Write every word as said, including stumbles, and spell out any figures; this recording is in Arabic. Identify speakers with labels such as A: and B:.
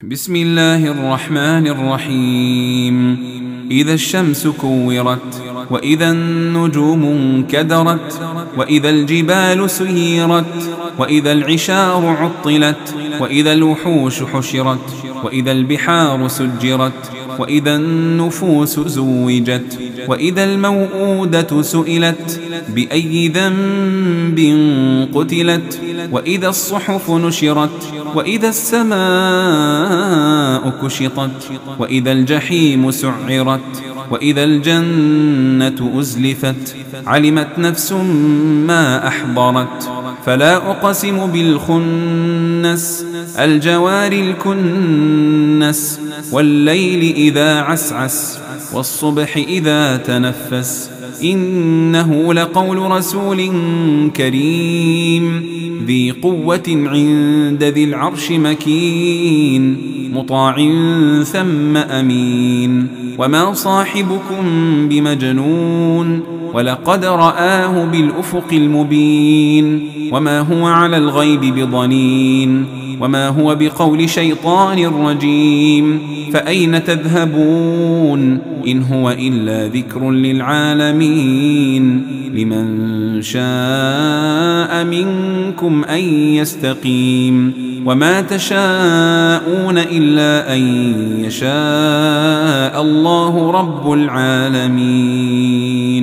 A: بسم الله الرحمن الرحيم. إذا الشمس كورت، وإذا النجوم انكدرت، وإذا الجبال سيرت، وإذا العشار عطلت، وإذا الوحوش حشرت، وإذا البحار سجرت، وإذا النفوس زوجت، وإذا الموءودة سئلت بأي ذنب قتلت، وإذا الصحف نشرت، وإذا السماء كشطت، وإذا الجحيم سعرت، وإذا الجنة أزلفت، علمت نفس ما أحضرت. فلا أقسم بالخنس، الجوار الكنس، والليل إذا عسعس، والصبح إذا تنفس، إنه لقول رسول كريم ذي قوة عند ذي العرش مكين، مطاع ثم أمين. وما صاحبكم بمجنون، ولقد رآه بالأفق المبين. وما هو على الغيب بضنين، وما هو بقول شيطان رجيم. فأين تذهبون؟ إن هو إلا ذكر للعالمين. لمن شاء منكم أن يستقيم. وما تشاءون إلا أن يشاء الله رب العالمين.